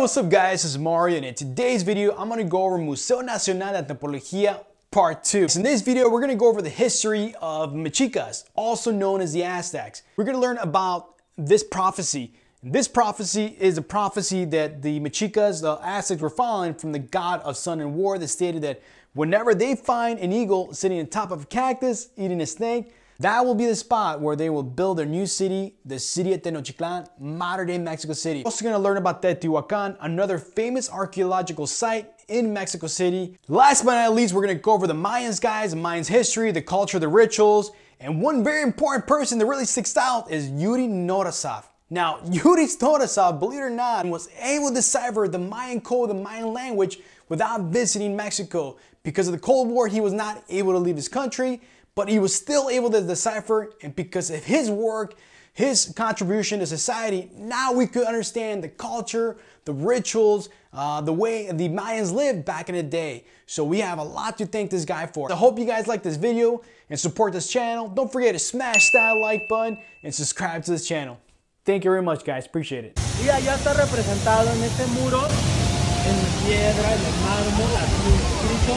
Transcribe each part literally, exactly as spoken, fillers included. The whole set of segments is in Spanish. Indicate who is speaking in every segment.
Speaker 1: what's up guys, it's Mario, and in today's video I'm going to go over Museo Nacional de Antropología Part two. So in this video we're going to go over the history of Mexicas, also known as the Aztecs. We're going to learn about this prophecy. This prophecy is a prophecy that the Mexicas, the Aztecs, were following from the god of sun and war that stated that whenever they find an eagle sitting on top of a cactus eating a snake, that will be the spot where they will build their new city, the city of Tenochtitlan, modern day Mexico City. We're also going to learn about Teotihuacan, another famous archaeological site in Mexico City. Last but not least, we're going to go over the Mayans, guys, the Mayans history, the culture, the rituals, and one very important person that really sticks out is Yuri Notasov. Now, Yuri Notasov, believe it or not, was able to decipher the Mayan code, the Mayan language, without visiting Mexico. Because of the Cold War, he was not able to leave his country, but he was still able to decipher, and because of his work, his contribution to society, now we could understand the culture, the rituals, uh, the way the Mayans lived back in the day. So we have a lot to thank this guy for. I hope you guys like this video and support this channel. Don't forget to smash that like button and subscribe to this channel. Thank you very much, guys. Appreciate it.
Speaker 2: Y allá está representado en este muro, en piedra, en el mármol, así escrito,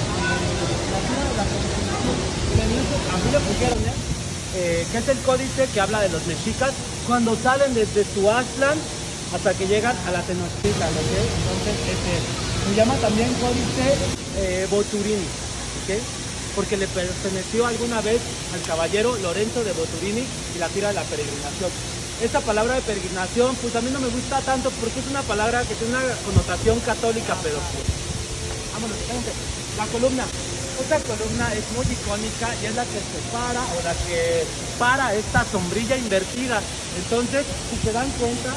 Speaker 2: eh, la, la, así le pusieron, ¿eh? Eh, que es el códice que habla de los mexicas cuando salen desde Tuxtlan hasta que llegan a la Tenochtitlan, ¿ok? Entonces este, se llama también códice eh, Boturini, ¿ok? Porque le perteneció alguna vez al caballero Lorenzo de Boturini y la tira de la peregrinación. Esta palabra de peregrinación, pues a mí no me gusta tanto porque es una palabra que tiene una connotación católica, pero pues, vámonos, fíjense, la columna. Esta columna es muy icónica y es la que separa o la que para esta sombrilla invertida. Entonces, si se dan cuenta,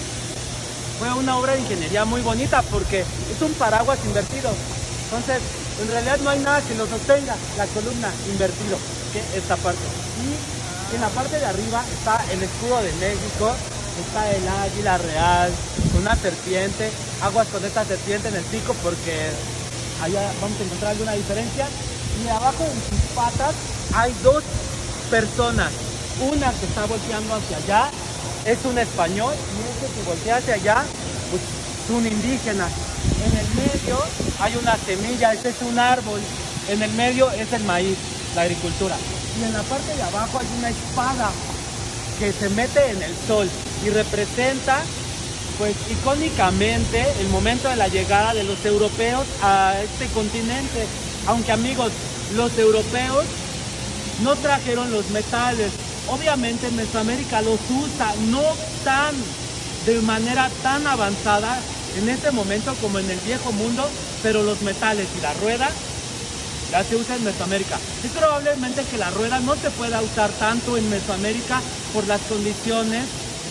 Speaker 2: fue una obra de ingeniería muy bonita porque es un paraguas invertido. Entonces, en realidad no hay nada que lo sostenga, la columna invertido, que esta parte. Y en la parte de arriba está el escudo de México, está el águila real, una serpiente, aguas con esta serpiente en el pico porque allá vamos a encontrar alguna diferencia. Y abajo de sus patas hay dos personas, una que está volteando hacia allá, es un español, y ese que voltea hacia allá, pues es un indígena. En el medio hay una semilla, ese es un árbol, en el medio es el maíz, la agricultura. Y en la parte de abajo hay una espada que se mete en el sol y representa, pues icónicamente, el momento de la llegada de los europeos a este continente. Aunque amigos, los europeos no trajeron los metales. Obviamente Mesoamérica los usa, no tan de manera tan avanzada en este momento como en el viejo mundo, pero los metales y la rueda ya se usa en Mesoamérica. Es probablemente que la rueda no se pueda usar tanto en Mesoamérica por las condiciones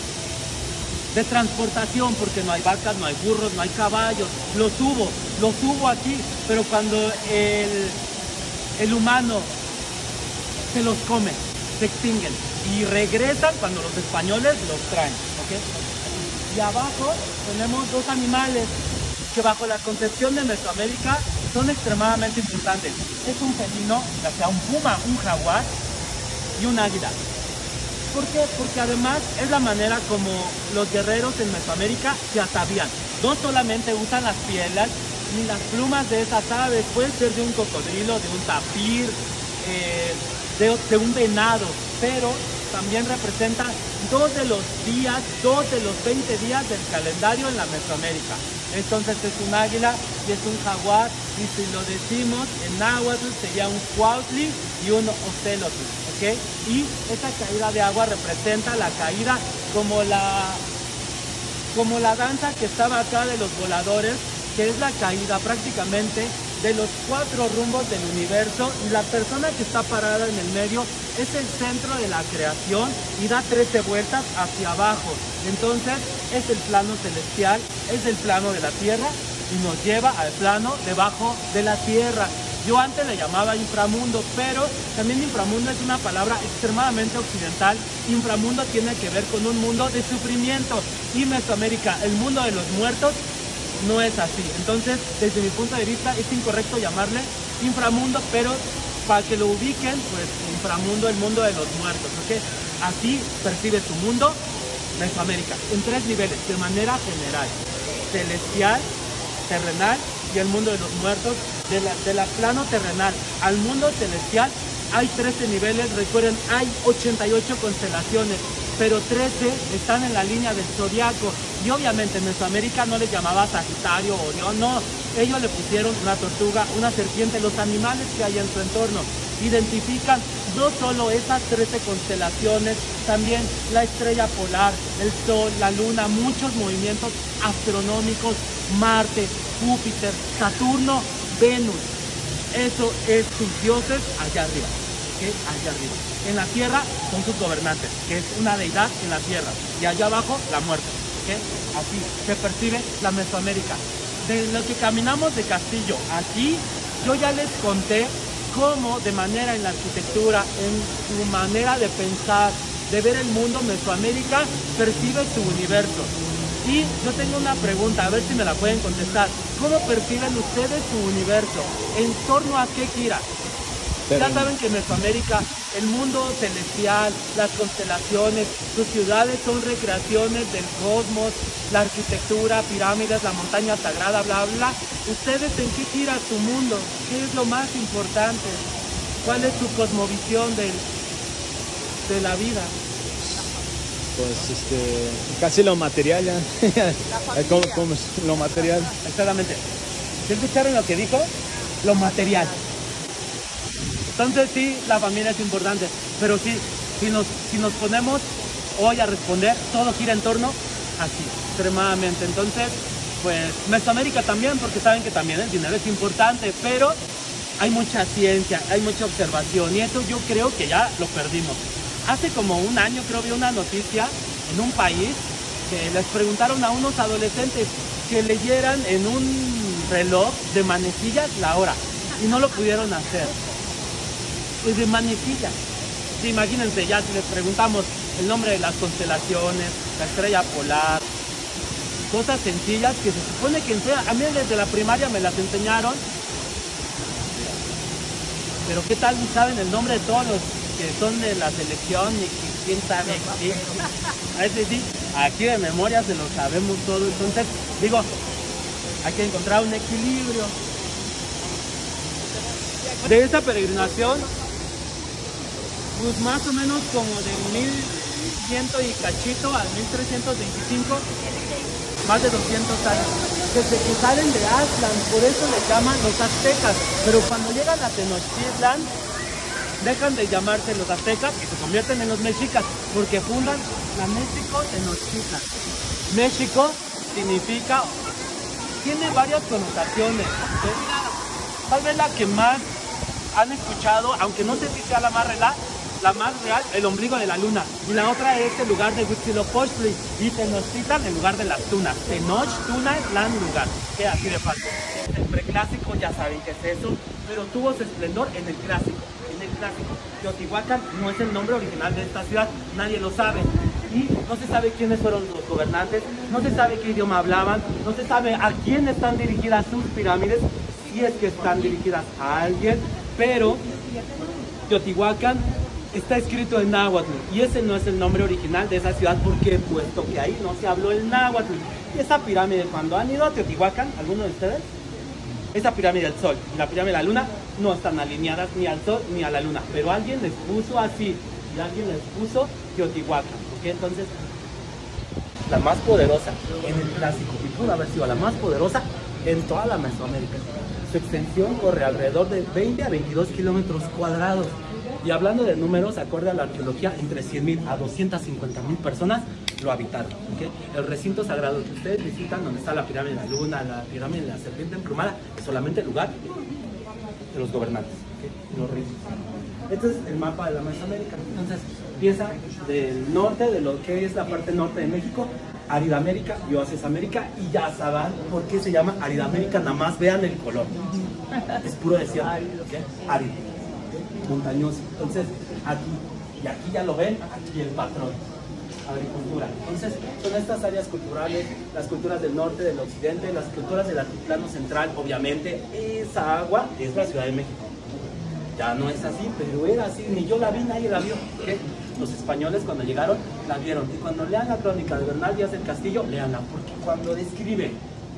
Speaker 2: de transportación, porque no hay vacas, no hay burros, no hay caballos. Los hubo, los hubo aquí, pero cuando el, el humano se los come, se extinguen y regresan cuando los españoles los traen, ¿ok? Y abajo tenemos dos animales que bajo la concepción de Mesoamérica son extremadamente importantes. Es un felino, ya sea un puma, un jaguar y un águila. ¿Por qué? Porque además es la manera como los guerreros en Mesoamérica se atavían. No solamente usan las pieles ni las plumas de esas aves, pueden ser de un cocodrilo, de un tapir, eh, de, de un venado, pero también representa dos de los días, dos de los veinte días del calendario en la Mesoamérica. Entonces es un águila y es un jaguar, y si lo decimos en náhuatl sería un cuautli y un ocelotl, ¿ok? Y esta caída de agua representa la caída como la, como la danza que estaba acá de los voladores, que es la caída prácticamente de los cuatro rumbos del universo, y la persona que está parada en el medio es el centro de la creación y da trece vueltas hacia abajo. Entonces es el plano celestial, es el plano de la tierra y nos lleva al plano debajo de la tierra. Yo antes le llamaba inframundo, pero también inframundo es una palabra extremadamente occidental. Inframundo tiene que ver con un mundo de sufrimiento, y Mesoamérica, el mundo de los muertos, no es así. Entonces, desde mi punto de vista, es incorrecto llamarle inframundo, pero para que lo ubiquen, pues inframundo, el mundo de los muertos, ¿ok? Así percibe su mundo Mesoamérica, en tres niveles, de manera general. celestial, terrenal y el mundo de los muertos. De la, de la plano terrenal al mundo celestial hay trece niveles. Recuerden, hay ochenta y ocho constelaciones, pero trece están en la línea del zodiaco. Y obviamente en Mesoamérica no les llamaba Sagitario o Orión, no. Ellos le pusieron una tortuga, una serpiente, los animales que hay en su entorno. Identifican no solo esas trece constelaciones, también la estrella polar, el Sol, la Luna, muchos movimientos astronómicos, Marte, Júpiter, Saturno, Venus. Eso es sus dioses allá arriba, ¿okay? Allá arriba. En la tierra son sus gobernantes, que es una deidad en la tierra. Y allá abajo, la muerte, ¿okay? Así se percibe la Mesoamérica. De lo que caminamos de Castillo aquí, yo ya les conté cómo de manera en la arquitectura, en su manera de pensar, de ver el mundo, Mesoamérica percibe su universo. Y yo tengo una pregunta, a ver si me la pueden contestar. ¿Cómo perciben ustedes su universo? ¿En torno a qué gira? Ya saben que en Mesoamérica, el mundo celestial, las constelaciones, sus ciudades son recreaciones del cosmos, la arquitectura, pirámides, la montaña sagrada, bla, bla. ¿Ustedes en qué gira su mundo? ¿Qué es lo más importante? ¿Cuál es su cosmovisión del, de la vida?
Speaker 3: Pues este, casi lo material ya, como, como lo material.
Speaker 2: Exactamente. ¿Sí escucharon lo que dijo? Lo material. Entonces sí, la familia es importante, pero sí, si nos, si nos ponemos hoy a responder, todo gira en torno así, extremadamente. Entonces, pues Mesoamérica también, porque saben que también el dinero es importante, pero hay mucha ciencia, hay mucha observación, y eso yo creo que ya lo perdimos. Hace como un año creo vi una noticia en un país que les preguntaron a unos adolescentes que leyeran en un reloj de manecillas la hora y no lo pudieron hacer. Pues de manecillas. Sí, imagínense ya si les preguntamos el nombre de las constelaciones, la estrella polar, cosas sencillas que se supone que enseñan. A mí desde la primaria me las enseñaron, pero ¿qué tal saben el nombre de todos los que son de la selección y quién sabe qué? A veces sí, aquí de memoria se lo sabemos todo. Entonces, digo, hay que encontrar un equilibrio. De esta peregrinación, pues más o menos como de mil cien y cachito al mil trescientos veinticinco, más de doscientos años. Desde que salen de Aztlán, por eso le llaman los aztecas. Pero cuando llegan a Tenochtitlan, dejan de llamarse los aztecas y se convierten en los mexicas, porque fundan la México Tenochtitlan. México significa, tiene varias connotaciones, ¿sí? Tal vez la que más han escuchado, aunque no sé si sea la más real, la más real, el ombligo de la luna. Y la otra es el lugar de Huitzilopochtli. Y Tenochtitlan, el lugar de las tunas. Tenochtitlan es la lugar. Que así de fácil. El preclásico ya saben qué es eso, pero tuvo su esplendor en el clásico. En el clásico. Teotihuacán no es el nombre original de esta ciudad, nadie lo sabe. Y no se sabe quiénes fueron los gobernantes, no se sabe qué idioma hablaban, no se sabe a quién están dirigidas sus pirámides, si es que están dirigidas a alguien, pero Teotihuacán está escrito en náhuatl y ese no es el nombre original de esa ciudad, porque puesto que ahí no se habló el náhuatl. Y esa pirámide, cuando han ido a Teotihuacán, ¿alguno de ustedes? Esa pirámide del Sol y la pirámide de la Luna no están alineadas ni al Sol ni a la Luna, pero alguien les puso así y alguien les puso Teotihuacán, ¿ok? Entonces, la más poderosa en el clásico, y pudo haber sido la más poderosa en toda la Mesoamérica. Su extensión corre alrededor de veinte a veintidós kilómetros cuadrados. Y hablando de números, acorde a la arqueología, entre cien mil a doscientas cincuenta mil personas lo habitaron, ¿okay? El recinto sagrado que ustedes visitan, donde está la pirámide de la Luna, la pirámide de la serpiente emplumada, es solamente el lugar de los gobernantes, ¿okay? Los reyes. Este es el mapa de la Mesoamérica. Entonces, empieza del norte, de lo que es la parte norte de México, Aridamérica y Oasis América, y ya saben por qué se llama Aridamérica, nada más vean el color. Es puro desierto, ¿okay? Árido, ¿okay? Montañoso. Entonces, aquí, y aquí ya lo ven, aquí el patrón. Agricultura. Entonces, son estas áreas culturales, las culturas del norte, del occidente, las culturas del altiplano central. Obviamente, esa agua es la Ciudad de México. Ya no es así, pero era así, ni yo la vi, nadie la vio. ¿Qué? Los españoles cuando llegaron la vieron. Y cuando lean la crónica de Bernal Díaz del Castillo, leanla, porque cuando describe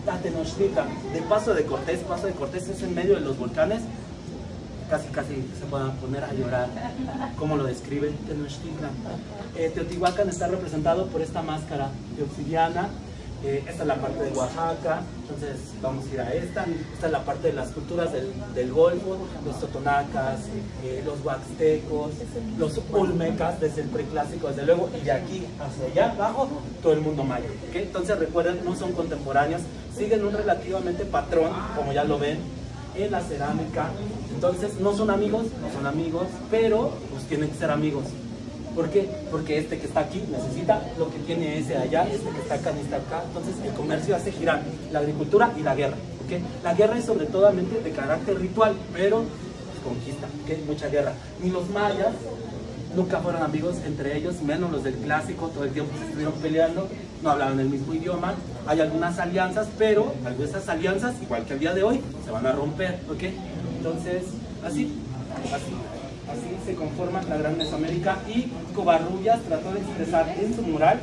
Speaker 2: a Tenochtitlan, de Paso de Cortés. Paso de Cortés es en medio de los volcanes. Casi, casi se pueden poner a llorar como lo describe Tenochtitlan. Eh, Teotihuacán está representado por esta máscara de obsidiana. Eh, esta es la parte de Oaxaca, entonces vamos a ir a esta. Esta es la parte de las culturas del, del Golfo, los totonacas, eh, los huaxtecos, los olmecas, desde el preclásico, desde luego, y de aquí hacia allá abajo, todo el mundo maya. ¿Okay? Entonces recuerden, no son contemporáneos, siguen un relativamente patrón, como ya lo ven, en la cerámica. Entonces no son amigos, no son amigos, pero pues tienen que ser amigos. ¿Por qué? Porque este que está aquí necesita lo que tiene ese allá, este que está acá necesita acá. Entonces el comercio hace girar la agricultura y la guerra. ¿Okay? La guerra es sobre todo de carácter ritual, pero conquista, ¿okay? Mucha guerra. Ni los mayas nunca fueron amigos entre ellos, menos los del clásico, todo el tiempo se estuvieron peleando, no hablaban el mismo idioma. Hay algunas alianzas, pero algunas de esas alianzas, igual que el día de hoy, se van a romper. ¿Okay? Entonces, así, así. Así se conforma la Gran Mesoamérica, y Covarrubias trató de expresar en su mural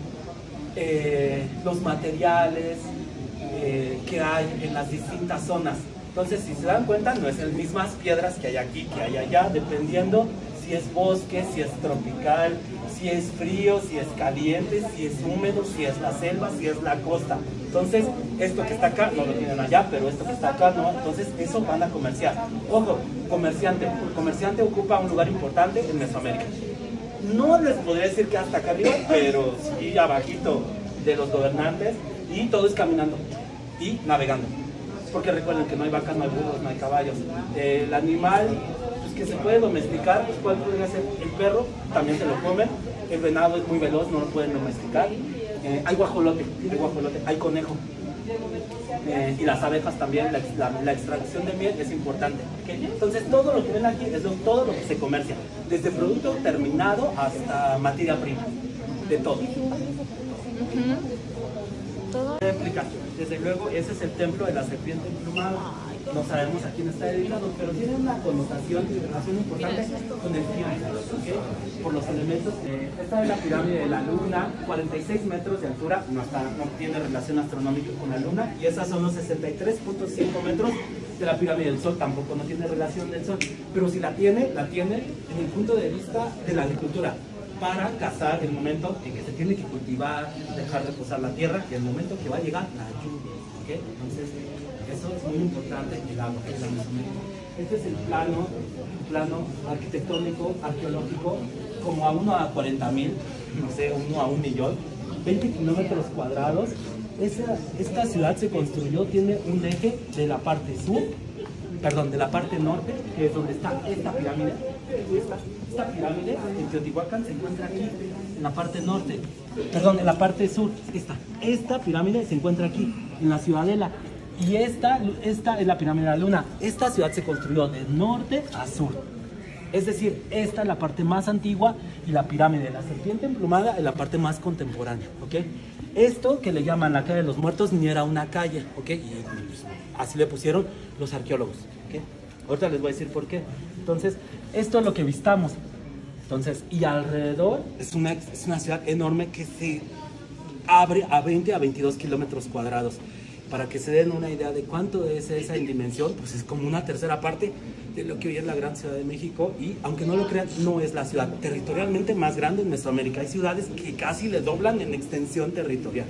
Speaker 2: eh, los materiales eh, que hay en las distintas zonas. Entonces, si se dan cuenta, no es las mismas piedras que hay aquí, que hay allá, dependiendo si es bosque, si es tropical, si es frío, si es caliente, si es húmedo, si es la selva, si es la costa. Entonces, esto que está acá no lo tienen allá, pero esto que está acá no. Entonces, eso van a comerciar. Ojo, comerciante. El comerciante ocupa un lugar importante en Mesoamérica. No les podría decir que hasta acá arriba, pero sí abajito de los gobernantes, y todo es caminando y navegando. Porque recuerden que no hay vacas, no hay burros, no hay caballos. Eh, el animal pues, que se puede domesticar, pues, ¿cuál podría ser? El perro, también se lo comen. El venado es muy veloz, no lo pueden domesticar. Eh, hay guajolote, hay guajolote, hay conejo. Eh, y las abejas también, la, la, la extracción de miel es importante. ¿Okay? Entonces todo lo que ven aquí es lo, todo lo que se comercia, desde producto terminado hasta materia prima, de todo.
Speaker 4: Uh-huh. Todo.
Speaker 2: Réplica, desde luego, ese es el templo de la serpiente emplumada. No sabemos a quién está dedicado, pero tiene una connotación y relación importante con el tiempo, ¿okay? Por los elementos. Eh, esta es la pirámide de la luna, cuarenta y seis metros de altura, no, está, no tiene relación astronómica con la luna, y esas son los sesenta y tres punto cinco metros de la pirámide del sol, tampoco no tiene relación del sol, pero si la tiene, la tiene en el punto de vista de la agricultura, para cazar el momento en que se tiene que cultivar, dejar reposar la tierra, y el momento que va a llegar la lluvia, ¿okay? Entonces, eso es muy importante, el agua, el Mesoamérica. Este es el plano, plano arquitectónico, arqueológico, como a uno a cuarenta mil, no sé, uno a un millón, veinte kilómetros cuadrados. Esta, esta ciudad se construyó, tiene un eje de la parte sur, perdón, de la parte norte, que es donde está esta pirámide. Esta, esta pirámide en Teotihuacán se encuentra aquí, en la parte norte, perdón, en la parte sur. Esta, esta pirámide se encuentra aquí, en la ciudadela. Y esta, esta es la pirámide de la luna. Esta ciudad se construyó de norte a sur. Es decir, esta es la parte más antigua, y la pirámide de la serpiente emplumada es la parte más contemporánea, ¿ok? Esto que le llaman la calle de los muertos ni era una calle, ¿ok? Y pues, así le pusieron los arqueólogos, ¿ok? Ahorita les voy a decir por qué. Entonces, esto es lo que vistamos. Entonces, y alrededor es una, es una ciudad enorme que se abre a veinte a veintidós kilómetros cuadrados. Para que se den una idea de cuánto es esa en dimensión, pues es como una tercera parte de lo que hoy es la gran Ciudad de México, y aunque no lo crean, no es la ciudad territorialmente más grande en Mesoamérica. Hay ciudades que casi le doblan en extensión territorial.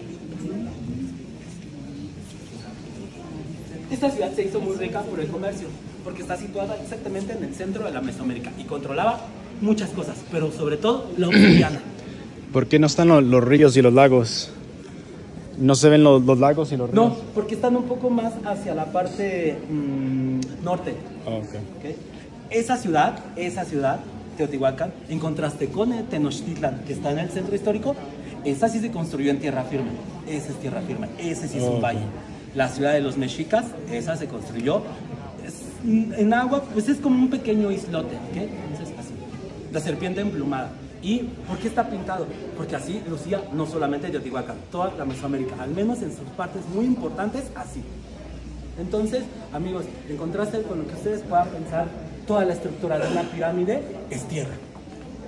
Speaker 2: Esta ciudad se hizo muy rica por el comercio, porque está situada exactamente en el centro de la Mesoamérica y controlaba muchas cosas, pero sobre todo la obsidiana.
Speaker 3: ¿Por qué no están los, los ríos y los lagos? ¿No se ven los, los lagos y los ríos?
Speaker 2: No, porque están un poco más hacia la parte mmm, norte.
Speaker 3: Oh, okay.
Speaker 2: ¿Okay? Esa ciudad, esa ciudad, Teotihuacán, en contraste con el Tenochtitlan, que está en el centro histórico, esa sí se construyó en tierra firme. Esa es tierra firme, ese sí es
Speaker 3: oh,
Speaker 2: un valle. Okay. La ciudad de los mexicas, esa se construyó es, en agua, pues es como un pequeño islote, ¿okay? Entonces, así. La serpiente emplumada. ¿Y por qué está pintado? Porque así lucía no solamente Teotihuacán, toda la Mesoamérica, al menos en sus partes muy importantes, así. Entonces, amigos, en contraste con lo que ustedes puedan pensar, toda la estructura de una pirámide es tierra.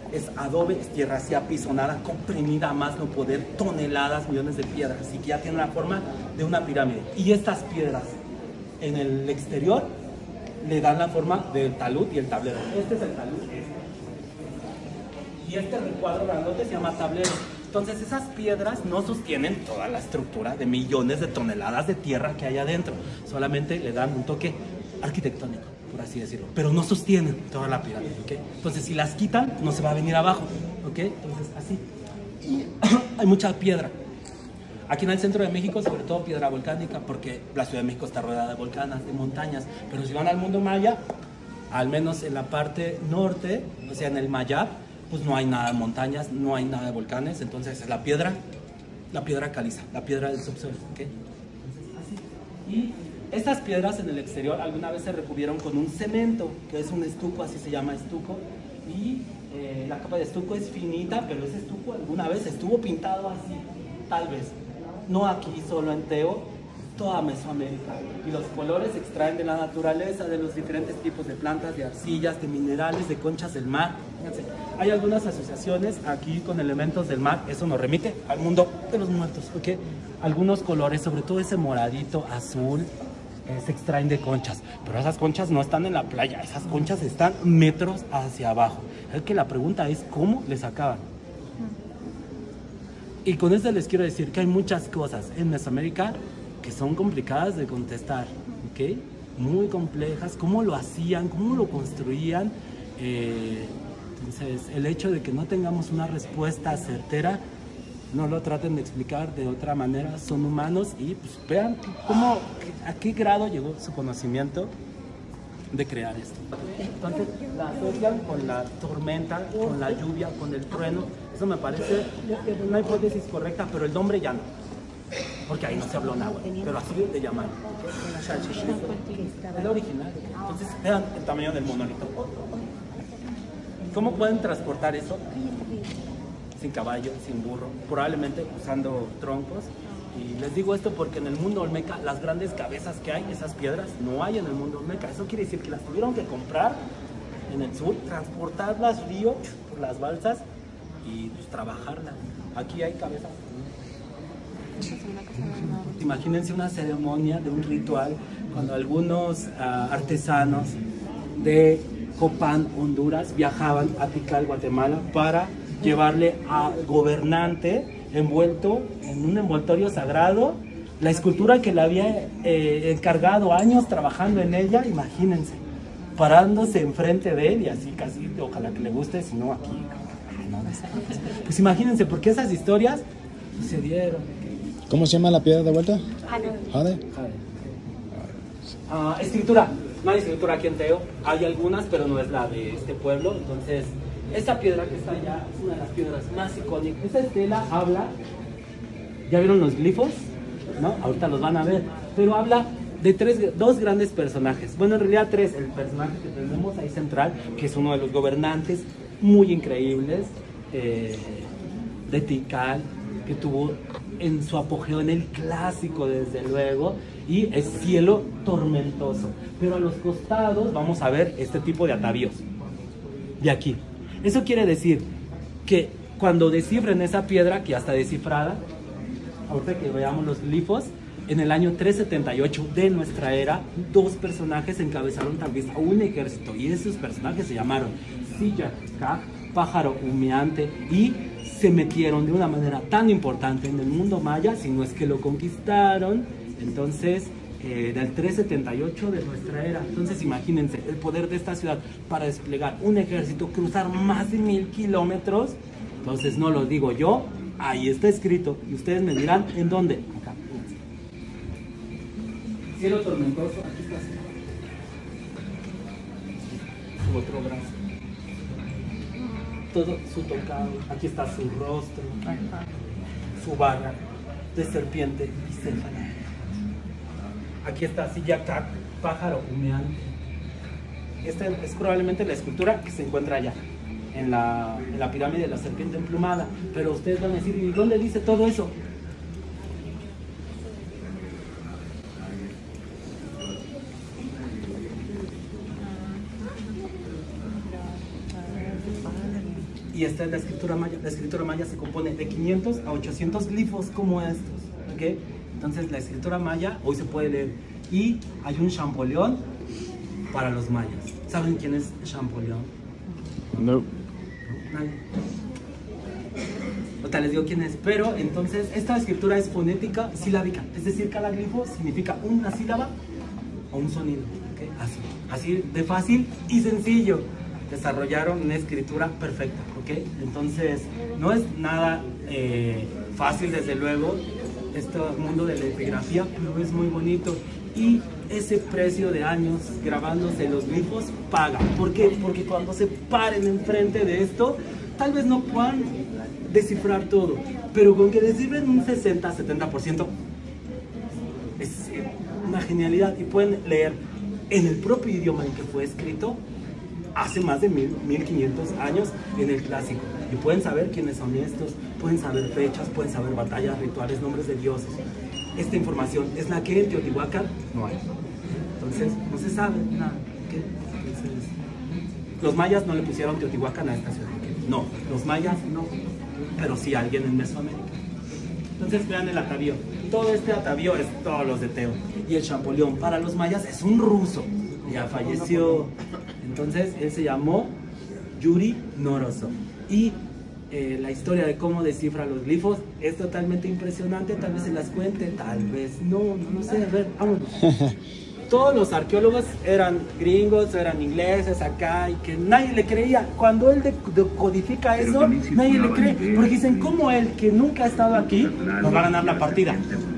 Speaker 5: es adobe, es tierra así apisonada, comprimida a más no poder, toneladas, millones de piedras, así que ya tiene la forma de una pirámide. Y estas piedras en el exterior le dan la forma del talud y el tablero. Este es el talud, este. Y este recuadro grandote se llama tablero. Entonces esas piedras no sostienen toda la estructura de millones de toneladas de tierra que hay adentro. Solamente le dan un toque arquitectónico, por así decirlo. Pero no sostienen toda la pirámide, ¿ok? Entonces si las quitan, no se va a venir abajo, ¿ok? Entonces así. Y hay mucha piedra. Aquí en el centro de México, sobre todo piedra volcánica, porque la Ciudad de México está rodeada de volcanes, de montañas. Pero si van al mundo maya, al menos en la parte norte, o sea, en el Mayab, pues no hay nada de montañas, no hay nada de volcanes, entonces es la piedra, la piedra caliza, la piedra del subsuelo, ¿ok? Entonces, así. Y estas piedras en el exterior alguna vez se recubrieron con un cemento, que es un estuco, así se llama estuco, y eh, la capa de estuco es finita, pero ese estuco alguna vez estuvo pintado así, tal vez, no aquí solo en Teo, toda Mesoamérica, y los colores se extraen de la naturaleza, de los diferentes tipos de plantas, de arcillas, de minerales, de conchas del mar. Fíjense, hay algunas asociaciones aquí con elementos del mar, eso nos remite al mundo de los muertos, ¿ok? Algunos colores, sobre todo ese moradito, azul, eh, se extraen de conchas, pero esas conchas no están en la playa, esas conchas están metros hacia abajo. Es que la pregunta es, ¿cómo les sacaban? Y con esto les quiero decir que hay muchas cosas en Mesoamérica que son complicadas de contestar, ¿ok? Muy complejas, cómo lo hacían, cómo lo construían. Eh, entonces, el hecho de que no tengamos una respuesta certera, no lo traten de explicar de otra manera, son humanos y pues vean cómo, a qué grado llegó su conocimiento de crear esto. Entonces, la asocian con la tormenta, con la lluvia, con el trueno. Eso me parece una hipótesis correcta, pero el nombre ya no. Porque ahí no se habló náhuatl, pero así de llamar. Es la original. Entonces, vean el tamaño del monolito. ¿Cómo pueden transportar eso? Sin caballo, sin burro, probablemente usando troncos. Y les digo esto porque en el mundo olmeca, las grandes cabezas que hay, esas piedras, no hay en el mundo olmeca. Eso quiere decir que las tuvieron que comprar en el sur, transportarlas río por las balsas y pues, trabajarlas. Aquí hay cabezas. Imagínense una ceremonia de un ritual cuando algunos uh, artesanos de Copán, Honduras, viajaban a Tikal, Guatemala, para llevarle al gobernante envuelto en un envoltorio sagrado la escultura que le había eh, encargado años trabajando en ella. Imagínense, parándose enfrente de él y así casi, ojalá que le guste, si no aquí. Pues imagínense, porque esas historias sucedieron.
Speaker 3: ¿Cómo se llama la piedra de vuelta?
Speaker 4: Jade.
Speaker 3: Jade.
Speaker 5: Uh, escritura, no hay escritura aquí en Teo, hay algunas, pero no es la de este pueblo. Entonces, esta piedra que está allá es una de las piedras más icónicas. Esta estela habla, ¿ya vieron los glifos? ¿No? Ahorita los van a ver, pero habla de tres, dos grandes personajes. Bueno, en realidad tres. El personaje que tenemos ahí central, que es uno de los gobernantes muy increíbles eh, de Tikal, que tuvo en su apogeo en el clásico, desde luego, y es cielo tormentoso. Pero a los costados vamos a ver este tipo de atavíos de aquí. Eso quiere decir que cuando descifren esa piedra, que ya está descifrada, ahorita que veamos los glifos, en el año trescientos setenta y ocho de nuestra era, dos personajes encabezaron tal vez a un ejército, y esos personajes se llamaron Siyakaj, pájaro humeante, y se metieron de una manera tan importante en el mundo maya, si no es que lo conquistaron. Entonces, eh, del trescientos setenta y ocho de nuestra era. Entonces, imagínense el poder de esta ciudad para desplegar un ejército, cruzar más de mil kilómetros. Entonces, no lo digo yo, ahí está escrito, y ustedes me dirán en dónde. Acá. Cielo tormentoso, aquí está su otro brazo. Todo su tocado, aquí está su rostro, su barra de serpiente bicéfala. Aquí está Siyakaj, pájaro humeante. Esta es probablemente la escultura que se encuentra allá, en la, en la pirámide de la serpiente emplumada. Pero ustedes van a decir, ¿y dónde dice todo eso? Y esta es la escritura maya. La escritura maya se compone de quinientos a ochocientos glifos como estos, ¿ok? Entonces la escritura maya hoy se puede leer. Y hay un Champollion para los mayas. ¿Saben quién es Champollion?
Speaker 3: No.
Speaker 5: Nadie. Ahorita les digo quién es, pero entonces esta escritura es fonética silábica, es decir, cada glifo significa una sílaba o un sonido, ¿okay? Así, así de fácil y sencillo. Desarrollaron una escritura perfecta, ¿ok? Entonces no es nada eh, fácil, desde luego, este mundo de la epigrafía, pero es muy bonito. Y ese precio de años grabándose los glifos paga. ¿Por qué? Porque cuando se paren enfrente de esto, tal vez no puedan descifrar todo, pero con que descifren un sesenta a setenta por ciento es una genialidad, y pueden leer en el propio idioma en que fue escrito hace más de mil quinientos años, en el clásico, y pueden saber quiénes son estos, pueden saber fechas, pueden saber batallas, rituales, nombres de dioses. Esta información es la que en Teotihuacán no hay, entonces no se sabe nada. ¿Qué? Entonces, los mayas no le pusieron Teotihuacán a esta ciudad, no, los mayas no, pero sí alguien en Mesoamérica. Entonces vean el atavío, todo este atavío es todos los de Teo, y el Champollion para los mayas es un ruso, ya falleció. Entonces él se llamó Yuri Norosov, y eh, la historia de cómo descifra los glifos es totalmente impresionante. Tal vez se las cuente, tal vez no, no lo sé. A ver, vámonos. Todos los arqueólogos eran gringos, eran ingleses acá, y que nadie le creía. Cuando él decodifica eso, nadie le cree, porque dicen, ¿cómo él, que nunca ha estado aquí, nos va a ganar la partida?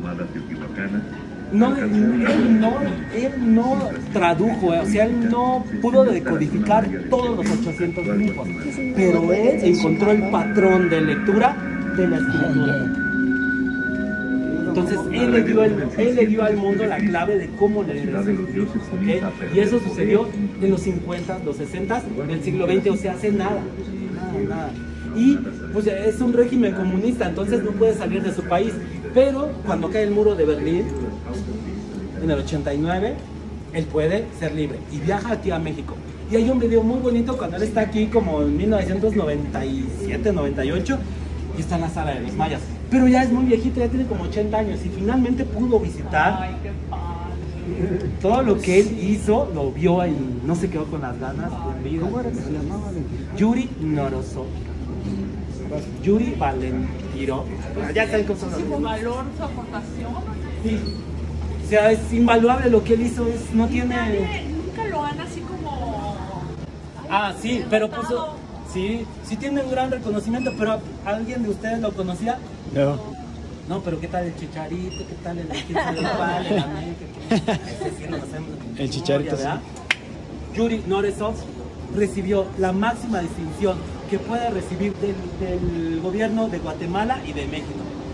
Speaker 5: No, él no, él no tradujo, o sea, él no pudo decodificar todos los ochocientos glifos, pero él encontró el patrón de lectura de la escritura. Entonces él le dio, el, él le dio al mundo la clave de cómo leer esos glifos, ¿okay? Y eso sucedió en los cincuenta, los sesenta del siglo veinte, o sea, hace nada, nada, nada. Y pues es un régimen comunista, entonces no puede salir de su país. Pero cuando cae el muro de Berlín, en el ochenta y nueve, él puede ser libre y viaja aquí a México. Y hay un video muy bonito cuando él está aquí como en mil novecientos noventa y siete, noventa y ocho, y está en la sala de los mayas. Pero ya es muy viejito, ya tiene como ochenta años, y finalmente pudo visitar. Todo lo que él hizo, lo vio y no se quedó con las ganas de vida. ¿Cómo era que se llamaba? Yuri Norosov. Yuri Valentiro. Ya saben cómo son.
Speaker 6: Muchísimo valor su aportación.
Speaker 5: Sí. O sea, es invaluable lo que él hizo, es, no tiene...
Speaker 6: Nadie, nunca lo han así como...
Speaker 5: Ah, sí, pero puso... Sí, sí tiene un gran reconocimiento, pero ¿alguien de ustedes lo conocía?
Speaker 3: No.
Speaker 5: No, pero ¿qué tal el Chicharito? ¿Qué tal el Equipo de Igual, el América? Ese sí no lo sabemos.
Speaker 3: El Chicharito, sí.
Speaker 5: Yuri Norosov recibió la máxima distinción que puede recibir del, del gobierno de Guatemala y de México.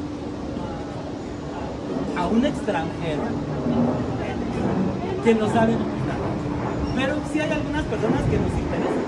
Speaker 5: A un extranjero que no sabe nada. Pero sí hay algunas personas que nos interesan.